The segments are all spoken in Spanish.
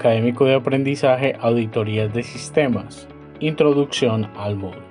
Académico de Aprendizaje Auditorías de Sistemas. Introducción al módulo.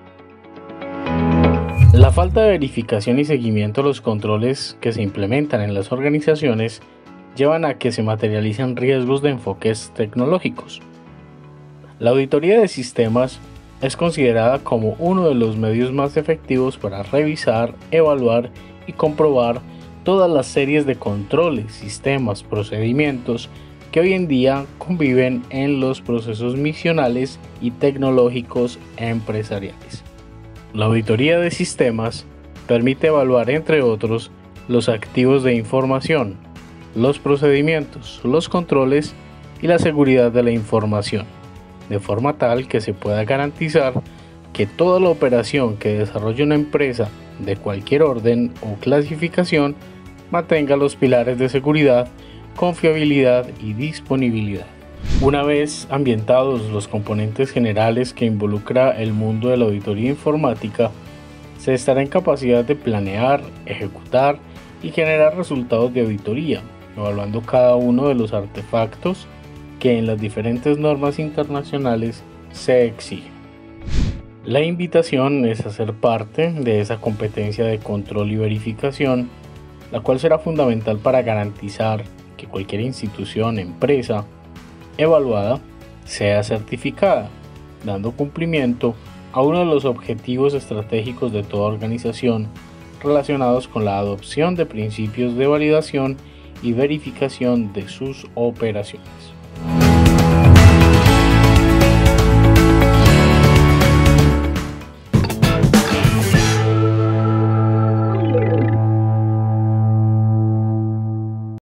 La falta de verificación y seguimiento de los controles que se implementan en las organizaciones llevan a que se materialicen riesgos de enfoques tecnológicos. La auditoría de sistemas es considerada como uno de los medios más efectivos para revisar, evaluar y comprobar todas las series de controles, sistemas, procedimientos que hoy en día conviven en los procesos misionales y tecnológicos empresariales. La auditoría de sistemas permite evaluar, entre otros, los activos de información, los procedimientos, los controles y la seguridad de la información, de forma tal que se pueda garantizar que toda la operación que desarrolle una empresa de cualquier orden o clasificación mantenga los pilares de seguridad, confiabilidad y disponibilidad. Una vez ambientados los componentes generales que involucra el mundo de la auditoría informática, se estará en capacidad de planear, ejecutar y generar resultados de auditoría, evaluando cada uno de los artefactos que en las diferentes normas internacionales se exigen. La invitación es a ser parte de esa competencia de control y verificación, la cual será fundamental para garantizar que cualquier institución, empresa evaluada sea certificada, dando cumplimiento a uno de los objetivos estratégicos de toda organización relacionados con la adopción de principios de validación y verificación de sus operaciones.